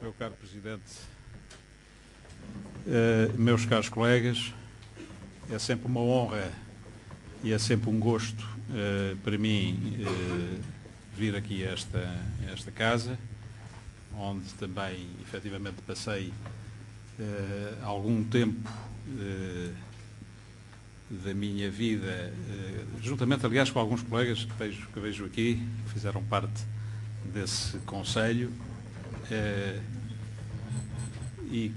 meu caro Presidente, meus caros colegas, é sempre uma honra e é sempre um gosto para mim vir aqui a esta casa, onde também efetivamente passei algum tempo da minha vida, juntamente aliás com alguns colegas que vejo aqui, que fizeram parte desse Conselho e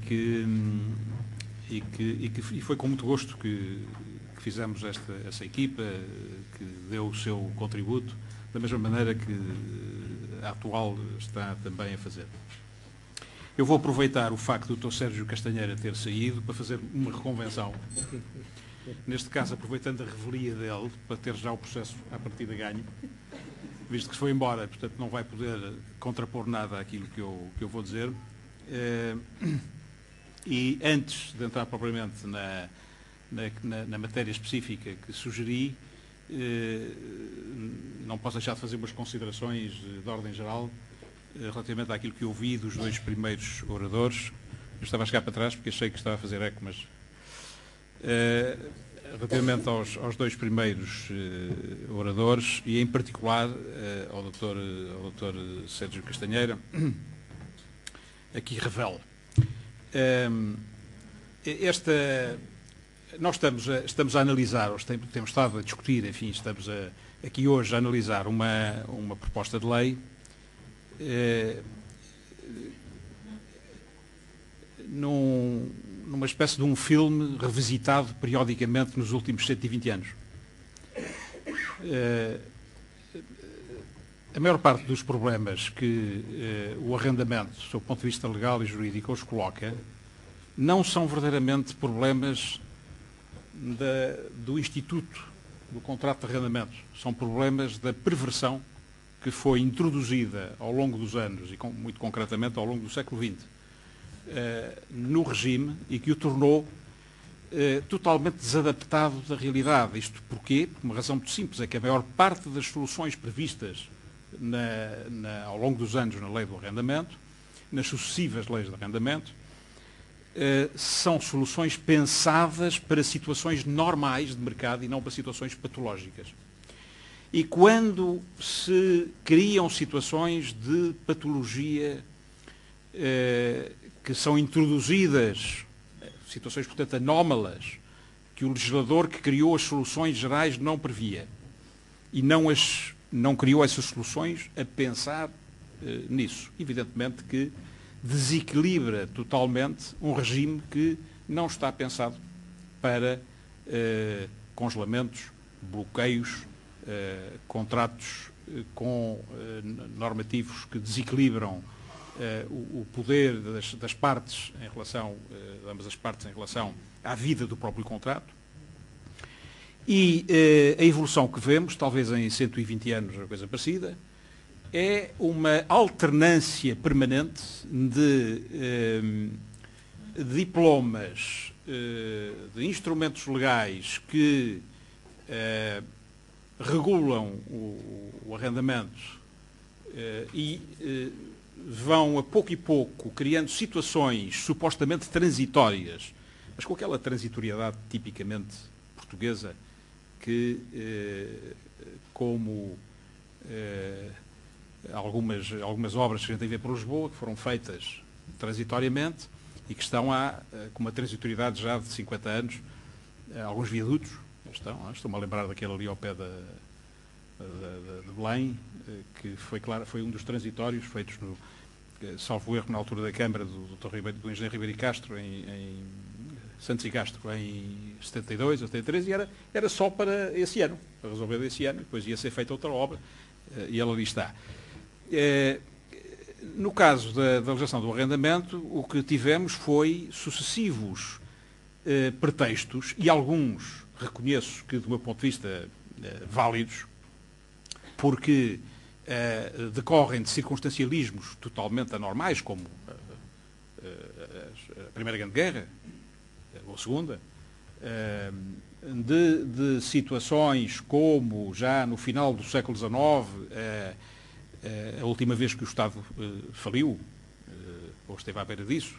foi com muito gosto que fizemos essa equipa, que deu o seu contributo, da mesma maneira que a atual está também a fazer. Eu vou aproveitar o facto do Dr. Sérgio Castanheira ter saído para fazer uma reconvenção. Neste caso, aproveitando a revelia dele, para ter já o processo à partida ganho, visto que se foi embora, portanto não vai poder contrapor nada àquilo que eu vou dizer. E antes de entrar propriamente na matéria específica que sugeri, não posso deixar de fazer umas considerações de ordem geral relativamente àquilo que eu ouvi dos dois primeiros oradores. Eu estava a chegar para trás porque achei que estava a fazer eco, mas relativamente aos dois primeiros oradores e em particular ao Dr. Sérgio Castanheira, aqui revelo. Nós estamos a analisar, temos estado a discutir, enfim, estamos aqui hoje a analisar uma proposta de lei numa espécie de um filme revisitado periodicamente nos últimos 120 anos. A maior parte dos problemas que o arrendamento, sob o ponto de vista legal e jurídico, os coloca, não são verdadeiramente problemas do instituto do contrato de arrendamento. São problemas da perversão que foi introduzida ao longo dos anos, e muito concretamente ao longo do século XX, no regime e que o tornou totalmente desadaptado da realidade. Isto porquê? Por uma razão muito simples, é que a maior parte das soluções previstas ao longo dos anos na lei do arrendamento, nas sucessivas leis de arrendamento, são soluções pensadas para situações normais de mercado e não para situações patológicas. E quando se criam situações de patologia que são introduzidas, situações, portanto, anómalas, que o legislador que criou as soluções gerais não previa e não criou essas soluções a pensar nisso. Evidentemente que desequilibra totalmente um regime que não está pensado para congelamentos, bloqueios, contratos normativos que desequilibram o poder das partes em relação, de ambas as partes em relação à vida do próprio contrato. E a evolução que vemos, talvez em 120 anos, uma coisa parecida, é uma alternância permanente de diplomas, de instrumentos legais que regulam o arrendamento e vão a pouco e pouco criando situações supostamente transitórias, mas com aquela transitoriedade tipicamente portuguesa que, como algumas obras que a gente tem a ver por Lisboa, que foram feitas transitoriamente e que estão com uma transitoriedade já de 50 anos, alguns viadutos, estou-me a lembrar daquele ali ao pé de Belém, que foi um dos transitórios feitos salvo erro, na altura da Câmara do Engenheiro Ribeiro e Castro, em Santos e Castro, em 72 ou 73, e era só para esse ano, para resolver esse ano, depois ia ser feita outra obra, e ela ali está. No caso da legislação do arrendamento, o que tivemos foi sucessivos pretextos, e alguns, reconheço que, do meu ponto de vista, válidos, porque decorrem de circunstancialismos totalmente anormais, como a Primeira Grande Guerra, ou a Segunda, de situações como, já no final do século XIX, a última vez que o Estado faliu, ou esteve à beira disso,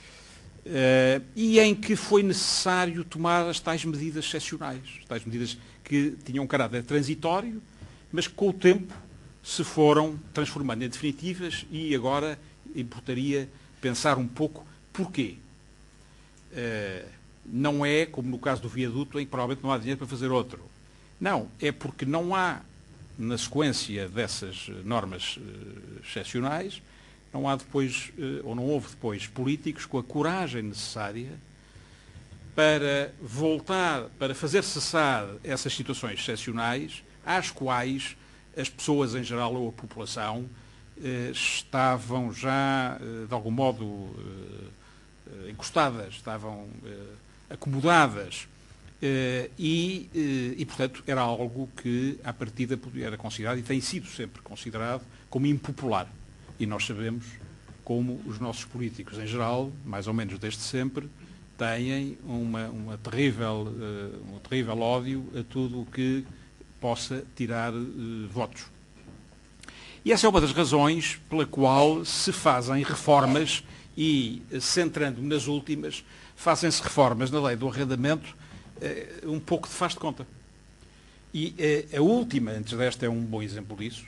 e em que foi necessário tomar as tais medidas excepcionais, as tais medidas que tinham um caráter transitório, mas que com o tempo se foram transformando em definitivas, e agora importaria pensar um pouco porquê. Não é como no caso do viaduto, em que provavelmente não há dinheiro para fazer outro. Não, é porque não há, na sequência dessas normas excepcionais, não há depois, ou não houve depois, políticos com a coragem necessária para voltar, para fazer cessar essas situações excepcionais, às quais as pessoas em geral ou a população estavam já, de algum modo, encostadas, estavam acomodadas. E, portanto, era algo que, à partida, era considerado, e tem sido sempre considerado, como impopular. E nós sabemos como os nossos políticos, em geral, mais ou menos desde sempre, têm um terrível ódio a tudo o que possa tirar votos. E essa é uma das razões pela qual se fazem reformas e, centrando-me nas últimas, fazem-se reformas na lei do arrendamento um pouco de faz de conta. E a última, antes desta, é um bom exemplo disso.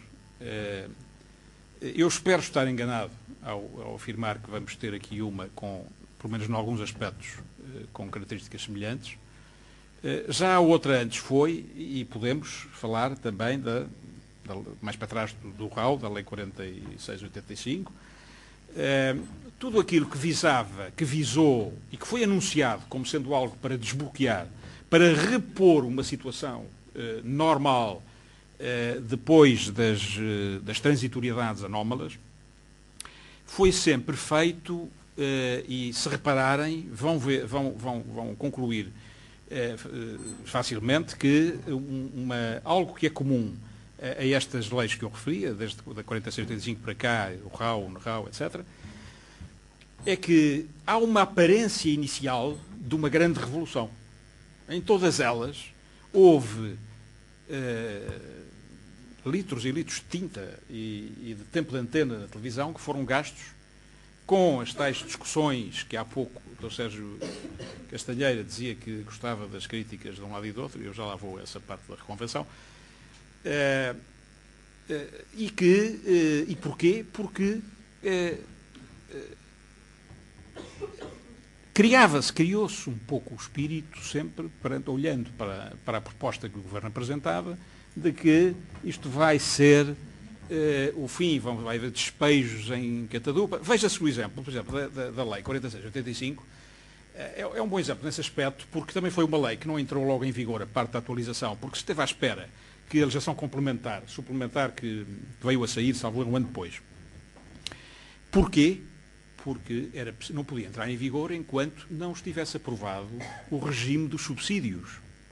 Eu espero estar enganado ao afirmar que vamos ter aqui uma com, pelo menos em alguns aspectos, com características semelhantes. Já a outra antes foi, e podemos falar também mais para trás do RAU, da Lei 46/85, tudo aquilo que visou e que foi anunciado como sendo algo para desbloquear, para repor uma situação normal depois das transitoriedades anómalas, foi sempre feito, e se repararem, vão concluir facilmente que algo que é comum a estas leis que eu referia, desde da 46/85 para cá, o RAU, o NRAU, etc., é que há uma aparência inicial de uma grande revolução. Em todas elas houve litros e litros de tinta e de tempo de antena na televisão que foram gastos com as tais discussões que há pouco o Dr. Sérgio Castanheira dizia que gostava das críticas de um lado e do outro, e eu já lá vou a essa parte da reconvenção. E porquê? Porque criou-se um pouco o espírito, sempre, olhando para a proposta que o Governo apresentava, de que isto vai ser o fim, vai haver despejos em catadupa. Veja-se o exemplo, por exemplo, da Lei 46/85, é um bom exemplo nesse aspecto, porque também foi uma lei que não entrou logo em vigor, a parte da atualização, porque se esteve à espera que a legislação suplementar que veio a sair, salvo um ano depois. Porquê? Porque não podia entrar em vigor enquanto não estivesse aprovado o regime dos subsídios.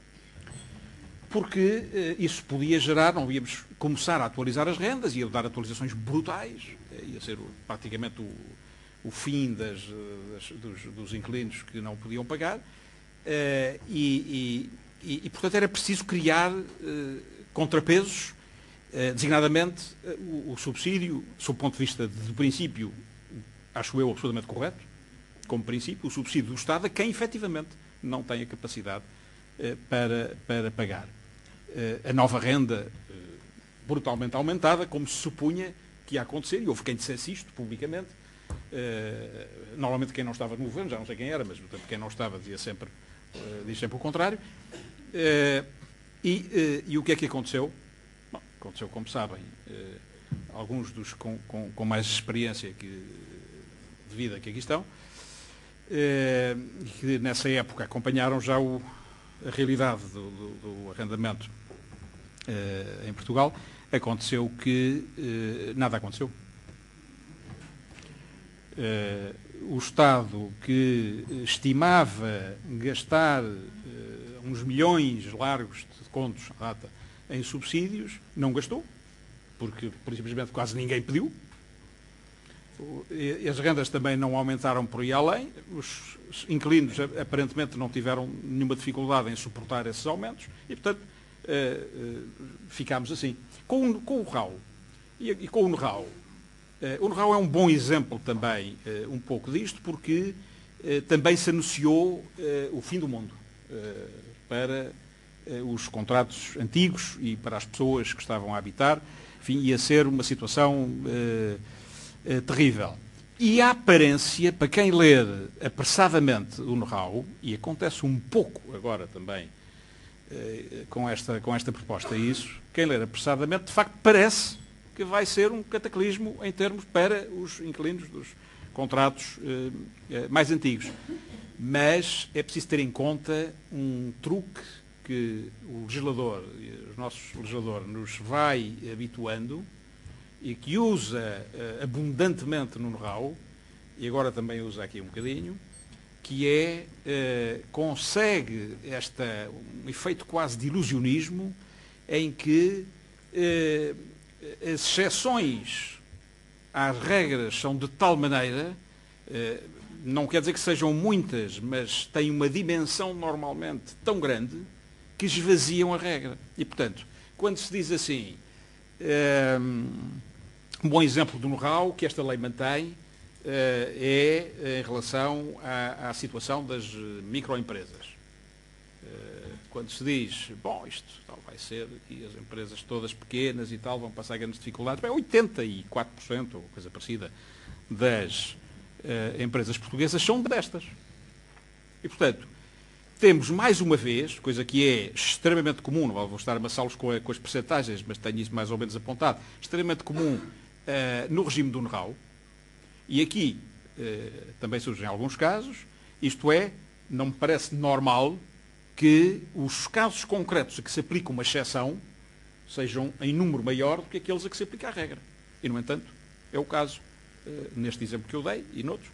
Porque isso podia gerar, não íamos começar a atualizar as rendas, ia dar atualizações brutais, ia ser praticamente o fim dos inquilinos que não podiam pagar, e portanto era preciso criar contrapesos, designadamente o subsídio, sob o ponto de vista de princípio, acho eu absolutamente correto, como princípio, o subsídio do Estado a quem efetivamente não tem a capacidade para pagar. A nova renda brutalmente aumentada, como se supunha que ia acontecer, e houve quem dissesse isto publicamente. Normalmente quem não estava no governo, já não sei quem era, mas portanto, quem não estava diz sempre o contrário. E o que é que aconteceu? Bom, aconteceu, como sabem, alguns dos com mais experiência de vida que aqui estão, que nessa época acompanharam já a realidade do arrendamento em Portugal. Aconteceu que nada aconteceu. O Estado, que estimava gastar uns milhões largos de contos à data em subsídios, não gastou, porque simplesmente quase ninguém pediu. As rendas também não aumentaram por aí além. Os inquilinos aparentemente não tiveram nenhuma dificuldade em suportar esses aumentos e, portanto, ficámos assim. Com o RAU e com o NRAU, O know-how é um bom exemplo também, um pouco disto, porque também se anunciou o fim do mundo para os contratos antigos e para as pessoas que estavam a habitar. Enfim, ia ser uma situação terrível. E a aparência, para quem ler apressadamente o know-how, e acontece um pouco agora também com esta proposta isso, quem ler apressadamente, de facto, parece que vai ser um cataclismo em termos para os inquilinos dos contratos mais antigos. Mas é preciso ter em conta um truque que o legislador, o nosso legislador, nos vai habituando e que usa abundantemente no know-how, e agora também usa aqui um bocadinho, que consegue um efeito quase de ilusionismo em que as exceções às regras são de tal maneira, não quer dizer que sejam muitas, mas têm uma dimensão normalmente tão grande que esvaziam a regra. E, portanto, quando se diz assim, um bom exemplo do know-how que esta lei mantém é em relação à situação das microempresas. Quando se diz, bom, isto tal vai ser, e as empresas todas pequenas e tal vão passar grandes dificuldades, bem, 84%, ou coisa parecida, das empresas portuguesas são destas. E, portanto, temos mais uma vez, coisa que é extremamente comum, não vou estar a amassá-los com as percentagens, mas tenho isso mais ou menos apontado, extremamente comum no regime do know-how, e aqui também surgem alguns casos, isto é, não me parece normal que os casos concretos a que se aplica uma exceção sejam em número maior do que aqueles a que se aplica a regra. E, no entanto, é o caso neste exemplo que eu dei e noutros.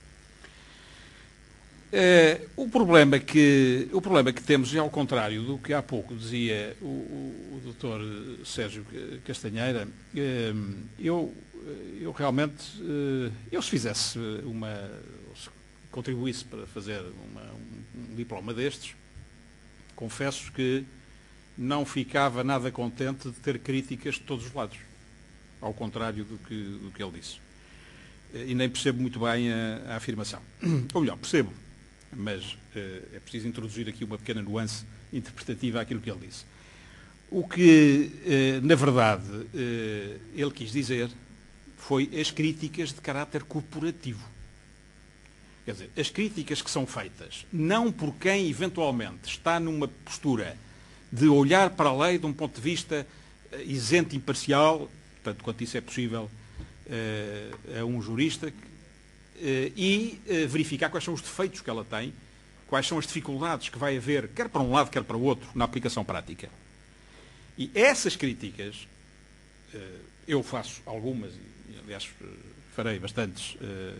O problema que temos é ao contrário do que há pouco dizia o Dr. Sérgio Castanheira. Eu realmente, se fizesse se contribuísse para fazer um diploma destes, confesso que não ficava nada contente de ter críticas de todos os lados, ao contrário do que ele disse. E nem percebo muito bem a afirmação. Ou melhor, percebo, mas é preciso introduzir aqui uma pequena nuance interpretativa àquilo que ele disse. O que, na verdade, ele quis dizer foi as críticas de caráter corporativo. Quer dizer, as críticas que são feitas, não por quem eventualmente está numa postura de olhar para a lei de um ponto de vista isento e imparcial, tanto quanto isso é possível a um jurista, e verificar quais são os defeitos que ela tem, quais são as dificuldades que vai haver, quer para um lado, quer para o outro, na aplicação prática. E essas críticas, eu faço algumas, e aliás farei bastantes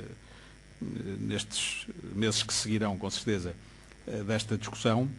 nestes meses que seguirão, com certeza, desta discussão,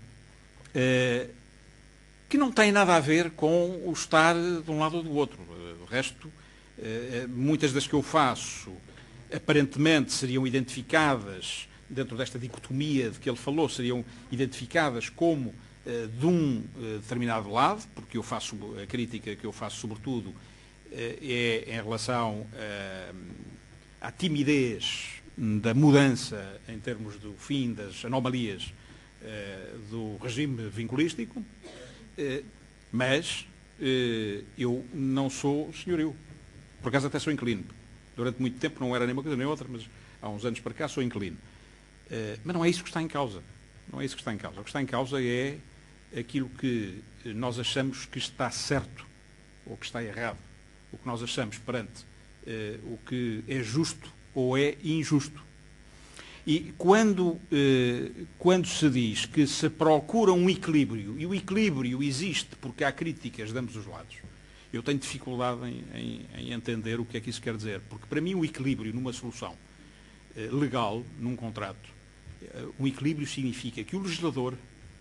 que não têm nada a ver com o estar de um lado ou do outro. O resto, muitas das que eu faço, aparentemente seriam identificadas, dentro desta dicotomia de que ele falou, seriam identificadas como de um determinado lado, porque a crítica que eu faço, sobretudo, é em relação à timidez da mudança em termos do fim das anomalias do regime vinculístico, mas eu não sou senhorio. Por acaso até sou inquilino. Durante muito tempo não era nem uma coisa nem outra, mas há uns anos para cá sou inquilino. Mas não é isso que está em causa. Não é isso que está em causa. O que está em causa é aquilo que nós achamos que está certo ou que está errado. O que nós achamos perante o que é justo ou é injusto. E quando se diz que se procura um equilíbrio, e o equilíbrio existe porque há críticas de ambos os lados, eu tenho dificuldade em entender o que é que isso quer dizer. Porque para mim o equilíbrio numa solução legal, num contrato, um equilíbrio significa que o legislador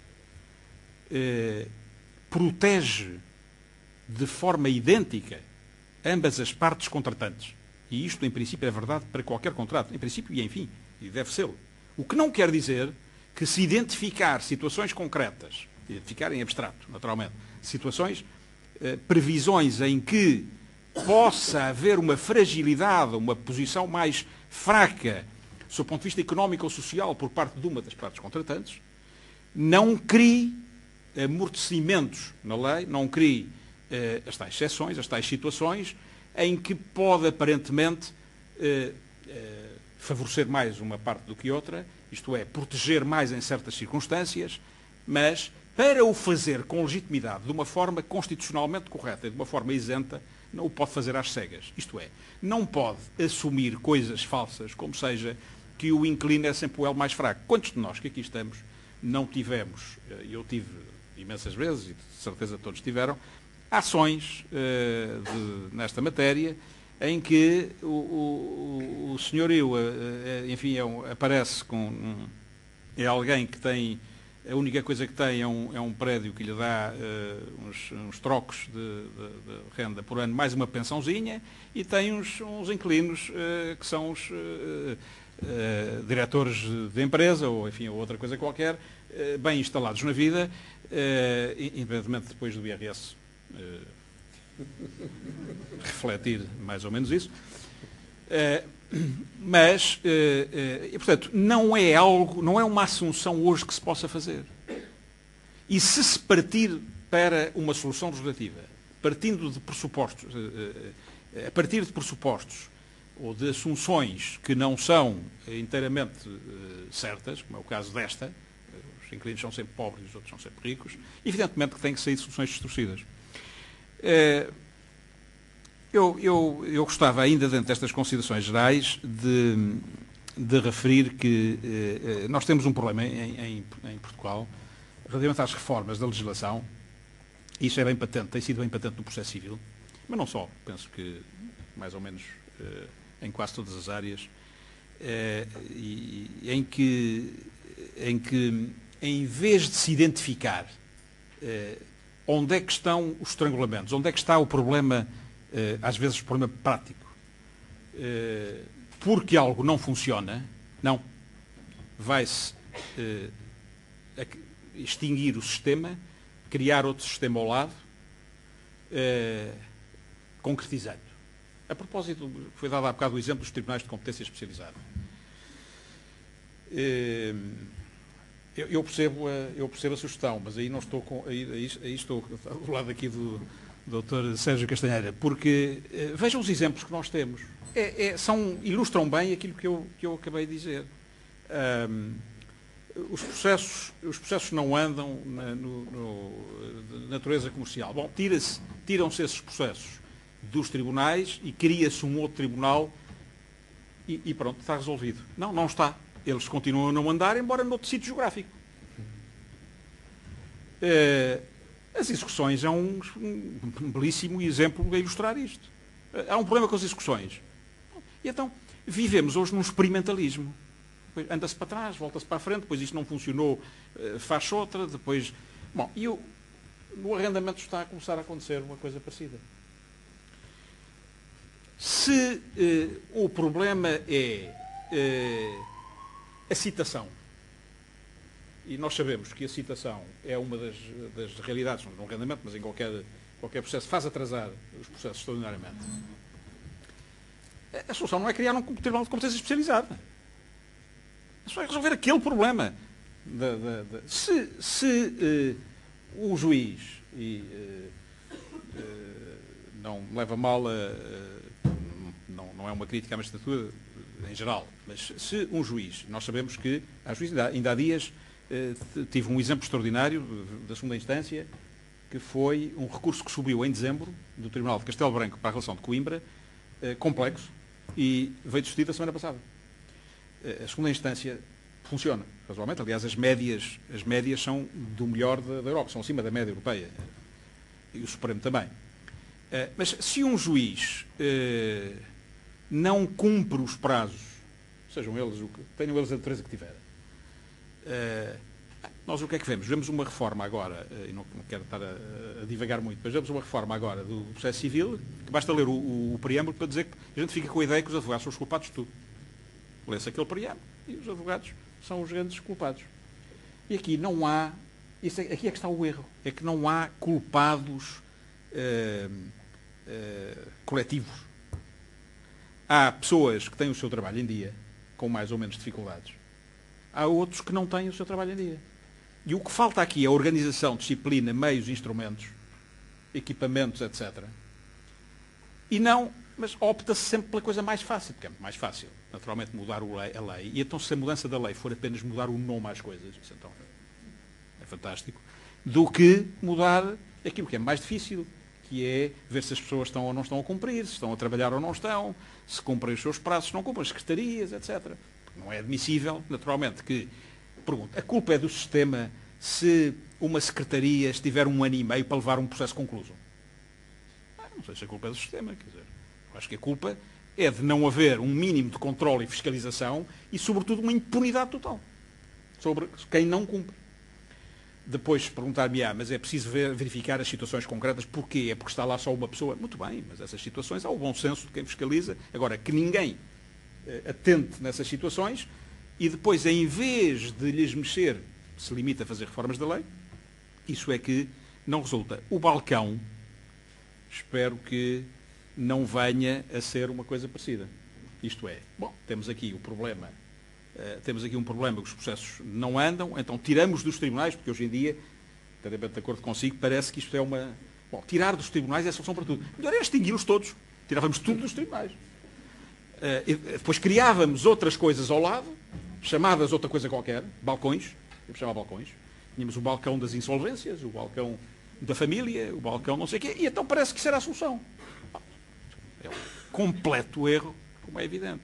protege de forma idêntica ambas as partes contratantes. E isto, em princípio, é verdade para qualquer contrato. Em princípio e enfim, e deve ser. O que não quer dizer que se identificar situações concretas, identificar em abstrato, naturalmente, situações, previsões em que possa haver uma fragilidade, uma posição mais fraca, do ponto de vista económico ou social, por parte de uma das partes contratantes, não crie amortecimentos na lei, não crie as tais exceções, as tais situações, em que pode aparentemente favorecer mais uma parte do que outra, isto é, proteger mais em certas circunstâncias, mas para o fazer com legitimidade, de uma forma constitucionalmente correta e de uma forma isenta, não o pode fazer às cegas. Isto é, não pode assumir coisas falsas, como seja que o inclino é sempre o elo mais fraco. Quantos de nós que aqui estamos não tivemos, eu tive imensas vezes, e de certeza todos tiveram, ações nesta matéria, em que o senhorio, enfim, aparece com... é alguém que tem... A única coisa que tem é um prédio que lhe dá uns trocos de renda por ano, mais uma pensãozinha, e tem uns inquilinos que são os diretores de empresa, ou enfim, ou outra coisa qualquer, bem instalados na vida, independentemente depois do IRS refletir mais ou menos isso. Mas, e, portanto, não é uma assunção hoje que se possa fazer. E se partir para uma solução legislativa, partindo de pressupostos, a partir de pressupostos ou de assunções que não são inteiramente certas, como é o caso desta, os inquilinos são sempre pobres e os outros são sempre ricos, evidentemente que têm que sair soluções distorcidas. Eu gostava, ainda dentro destas considerações gerais, de referir que nós temos um problema em Portugal relativamente às reformas da legislação. Isso é bem patente, tem sido bem patente no processo civil, mas não só, penso que mais ou menos em quase todas as áreas, em que em vez de se identificar onde é que estão os estrangulamentos, onde é que está o problema, às vezes o problema prático, porque algo não funciona, não, vai-se extinguir o sistema, criar outro sistema ao lado, concretizando. A propósito, foi dado há bocado o exemplo dos tribunais de competência especializada. Eu percebo a sugestão, mas aí não estou aí estou do lado aqui do Dr. Sérgio Castanheira, porque vejam os exemplos que nós temos. Ilustram bem aquilo que eu acabei de dizer. Os processos não andam de natureza comercial. Bom, tiram-se esses processos dos tribunais e cria-se um outro tribunal e pronto, está resolvido. Não está. Eles continuam a não andar, embora noutro sítio geográfico. As execuções é um belíssimo exemplo a ilustrar isto. Há um problema com as execuções. E então, vivemos hoje num experimentalismo. Anda-se para trás, volta-se para a frente, depois isto não funcionou, faz outra, depois... Bom, no arrendamento está a começar a acontecer uma coisa parecida. Se o problema é a citação, e nós sabemos que a citação é uma das realidades, não no arrendamento, mas em qualquer processo, faz atrasar os processos extraordinariamente. A solução não é criar um tribunal de competência especializada. É só resolver aquele problema. Se o juiz, não leva mal não é uma crítica à magistratura em geral, mas se um juiz, nós sabemos que há juízes, ainda há dias tive um exemplo extraordinário da segunda instância, que foi um recurso que subiu em dezembro do Tribunal de Castelo Branco para a relação de Coimbra, complexo, e veio discutido a semana passada. A segunda instância funciona, razoavelmente. Aliás, as médias são do melhor da Europa, são acima da média europeia. E o Supremo também. Mas se um juiz não cumpre os prazos, sejam eles tenham eles a natureza que tiverem, nós o que é que vemos? Vemos uma reforma agora, e não quero estar a divagar muito, mas vemos uma reforma agora do processo civil, que basta ler o preâmbulo para dizer que a gente fica com a ideia que os advogados são os culpados de tudo. Lê-se aquele preâmbulo e os advogados são os grandes culpados. E aqui não há... aqui é que está o erro. É que não há culpados coletivos. Há pessoas que têm o seu trabalho em dia, com mais ou menos dificuldades. Há outros que não têm o seu trabalho em dia. E o que falta aqui é organização, disciplina, meios, instrumentos, equipamentos, etc. E não, mas opta-se sempre pela coisa mais fácil, porque é mais fácil, naturalmente, mudar a lei. E então, se a mudança da lei for apenas mudar o nome às coisas, isso então é fantástico, do que mudar aquilo que é mais difícil, que é ver se as pessoas estão ou não estão a cumprir, se estão a trabalhar ou não estão, se cumprem os seus prazos, se não cumprem as secretarias, etc. Porque não é admissível, naturalmente, que... Pergunto, a culpa é do sistema se uma secretaria estiver 1 ano e meio para levar um processo concluso? Não sei se a culpa é do sistema, quer dizer, eu acho que a culpa é de não haver um mínimo de controle e fiscalização e, sobretudo, uma impunidade total sobre quem não cumpre. Depois perguntar-me, mas é preciso verificar as situações concretas. Porquê? É porque está lá só uma pessoa? Muito bem, mas essas situações há o bom senso de quem fiscaliza. Agora, que ninguém atente nessas situações e depois, em vez de lhes mexer, se limita a fazer reformas da lei, isso é que não resulta. O balcão, espero que não venha a ser uma coisa parecida. Isto é, bom, temos aqui um problema que os processos não andam, então tiramos dos tribunais, porque hoje em dia, inteiramente de acordo consigo, parece que isto é uma... Bom, tirar dos tribunais é a solução para tudo. Melhor é extingui-los todos. Tirávamos tudo dos tribunais. Depois criávamos outras coisas ao lado, chamadas outra coisa qualquer, balcões, vamos chamar balcões. Tínhamos o balcão das insolvências, o balcão da família, o balcão não sei o quê, e então parece que isso era a solução. É um completo erro, como é evidente.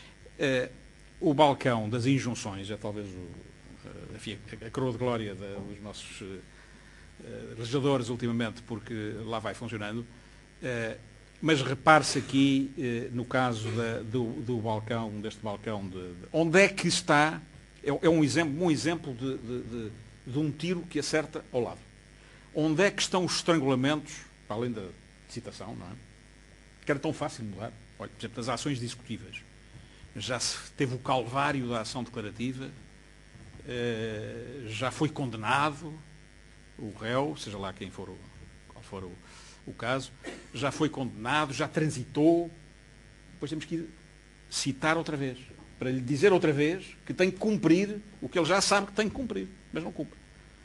O balcão das injunções é talvez a coroa de glória dos nossos legisladores ultimamente, porque lá vai funcionando. Mas repare-se aqui, no caso do balcão, deste balcão, onde é que está, é um exemplo de um tiro que acerta ao lado. Onde é que estão os estrangulamentos, para além da citação, não é? Que era tão fácil de mudar. Olha, por exemplo, das ações executivas. Já se teve o calvário da ação declarativa, já foi condenado o réu, seja lá qual for o caso, já foi condenado, já transitou, depois temos que ir citar outra vez, para lhe dizer outra vez que tem que cumprir o que ele já sabe que tem que cumprir, mas não cumpre.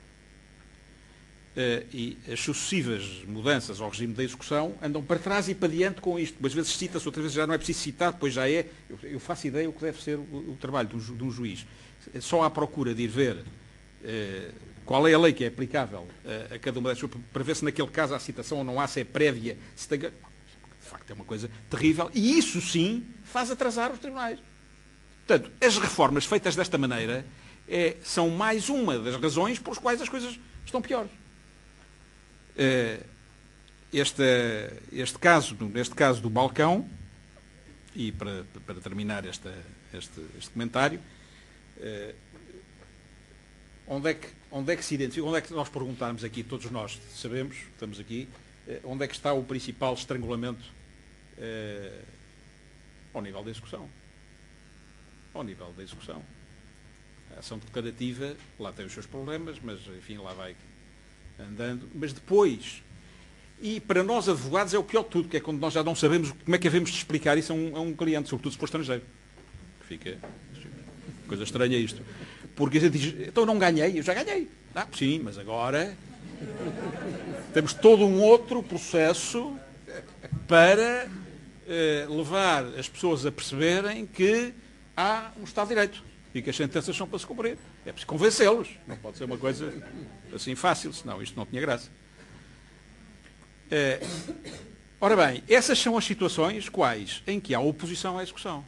E as sucessivas mudanças ao regime da execução andam para trás e para diante com isto. Às vezes cita-se, outras vezes já não é preciso citar, depois já é. Eu faço ideia o que deve ser o trabalho de um juiz. Só à procura de ir ver qual é a lei que é aplicável a cada uma das, para ver se naquele caso há citação ou não há, se é prévia, se tem... De facto é uma coisa terrível e isso sim faz atrasar os tribunais. Portanto, as reformas feitas desta maneira são mais uma das razões pelas quais as coisas estão piores. Neste caso do balcão, e para terminar este comentário, onde é que se identifica, onde é que nós perguntarmos aqui, todos nós sabemos, estamos aqui, onde é que está o principal estrangulamento ao nível da execução? Ao nível da execução. A ação declarativa, lá tem os seus problemas, mas enfim, lá vai andando, mas depois, e para nós advogados é o pior de tudo, que é quando nós já não sabemos como é que havemos de explicar isso a um cliente, sobretudo se for estrangeiro. Fica coisa estranha isto. Porque a gente diz, então não ganhei, eu já ganhei. Sim, mas agora temos todo um outro processo para levar as pessoas a perceberem que há um Estado de Direito e que as sentenças são para se cumprir. É preciso convencê-los. Não pode ser uma coisa assim fácil, senão isto não tinha graça. Ora bem, essas são as situações quais, em que há oposição à execução.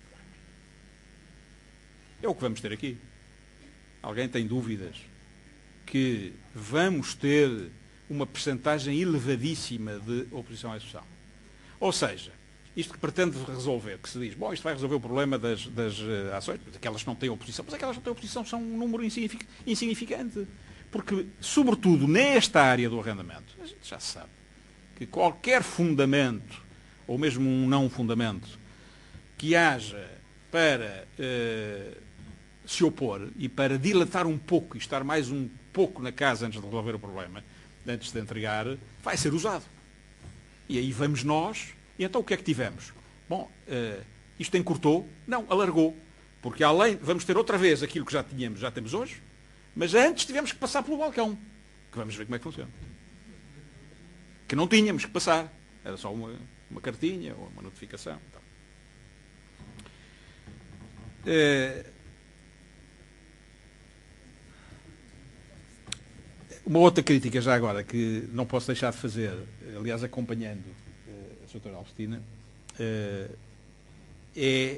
É o que vamos ter aqui. Alguém tem dúvidas que vamos ter uma percentagem elevadíssima de oposição à execução? Ou seja, isto que pretende resolver, que se diz, bom, isto vai resolver o problema das ações, aquelas que não têm oposição, mas aquelas que não têm oposição são um número insignificante. Porque, sobretudo, nesta área do arrendamento, a gente já sabe que qualquer fundamento, ou mesmo um não fundamento, que haja para se opor e para dilatar um pouco e estar mais um pouco na casa antes de resolver o problema, antes de entregar, vai ser usado. E aí vamos nós, e então o que é que tivemos? Bom, isto encurtou? Não, alargou. Porque além, vamos ter outra vez aquilo que já temos hoje, mas antes tivemos que passar pelo balcão. Que vamos ver como é que funciona. Que não tínhamos que passar. Era só uma cartinha ou uma notificação. Então. Uma outra crítica já agora, que não posso deixar de fazer, aliás acompanhando a Sra. Albertina, é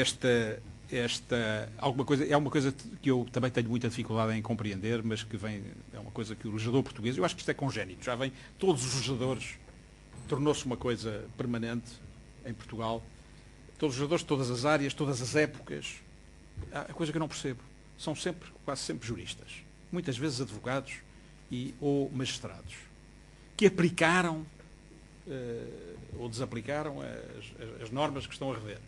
é uma coisa que eu também tenho muita dificuldade em compreender, mas que é uma coisa que o legislador português, eu acho que isto é congénito, já vem, todos os legisladores, tornou-se uma coisa permanente em Portugal, todos os legisladores, todas as áreas, todas as épocas, a coisa que eu não percebo, são quase sempre juristas, muitas vezes advogados ou magistrados, que aplicaram ou desaplicaram as normas que estão a rever.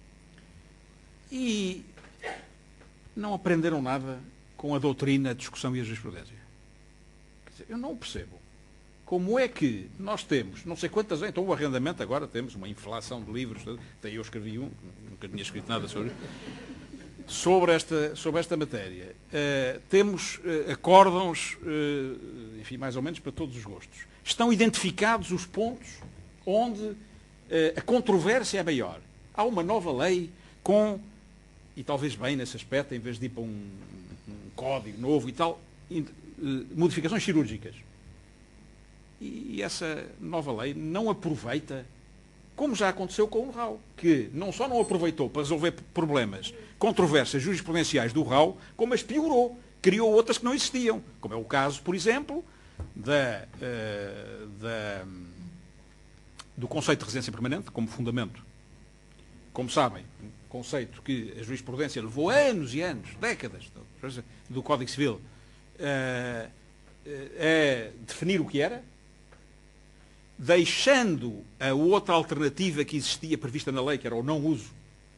E não aprenderam nada com a doutrina, a discussão e a jurisprudência. Quer dizer, eu não percebo. Como é que nós temos, não sei quantas, então o arrendamento agora temos uma inflação de livros, até eu escrevi nunca tinha escrito nada sobre esta matéria. Temos acórdãos, enfim, mais ou menos para todos os gostos. Estão identificados os pontos onde a controvérsia é maior. Há uma nova lei e talvez bem nesse aspecto, em vez de ir para um código novo e tal, modificações cirúrgicas. E essa nova lei não aproveita, como já aconteceu com o RAU, que não só não aproveitou para resolver problemas, controvérsias jurisprudenciais do RAU, como as piorou, criou outras que não existiam, como é o caso, por exemplo, do conceito de residência permanente como fundamento. Como sabem, um conceito que a jurisprudência levou anos e anos, décadas, do Código Civil, a definir o que era, deixando a outra alternativa que existia prevista na lei, que era o não uso,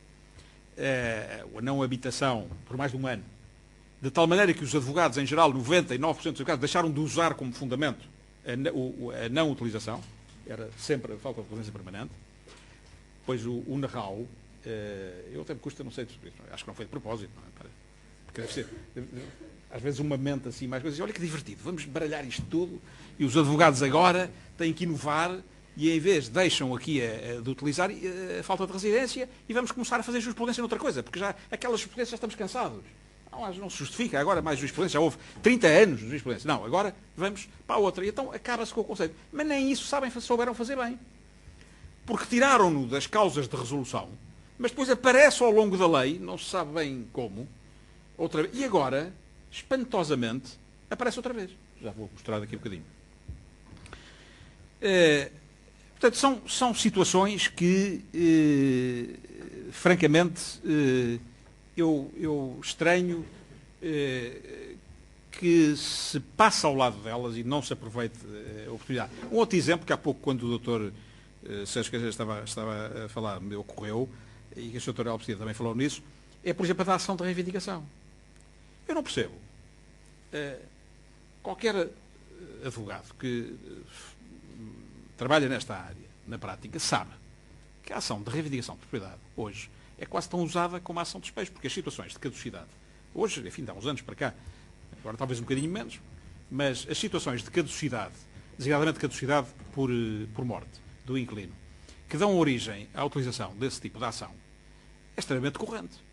a não habitação por mais de um ano, de tal maneira que os advogados, em geral, 99% dos casos, deixaram de usar como fundamento a não utilização, era sempre a falta de residência permanente. Pois o NARRAU, eu até me custa, não sei, acho que não foi de propósito, não é? Porque deve ser, às vezes uma mente assim, mais coisas, olha que divertido, vamos baralhar isto tudo, e os advogados agora têm que inovar, e em vez deixam aqui de utilizar a falta de residência, e vamos começar a fazer jurisprudência noutra coisa, porque já aquelas jurisprudências já estamos cansados. Não se justifica, agora mais jurisprudência, já houve 30 anos de jurisprudência. Não, agora vamos para a outra. E então acaba-se com o conceito. Mas nem isso souberam fazer bem. Porque tiraram-no das causas de resolução, mas depois aparece ao longo da lei, não se sabe bem como, outra vez. E agora, espantosamente, aparece outra vez. Já vou mostrar daqui a bocadinho. Portanto, são situações que, francamente, eu estranho que se passe ao lado delas e não se aproveite a oportunidade. Um outro exemplo, que há pouco, quando o doutor Sérgio Caseiro estava a falar, me ocorreu, e que a Sra. Albertina também falou nisso, é, por exemplo, a da ação de reivindicação. Eu não percebo. Qualquer advogado que trabalha nesta área, na prática, sabe que a ação de reivindicação de propriedade, hoje, é quase tão usada como a ação de despejo, porque as situações de caducidade, hoje, enfim, há uns anos para cá, agora talvez um bocadinho menos, mas as situações de caducidade, designadamente caducidade por morte do inquilino, que dão origem à utilização desse tipo de ação, é extremamente corrente.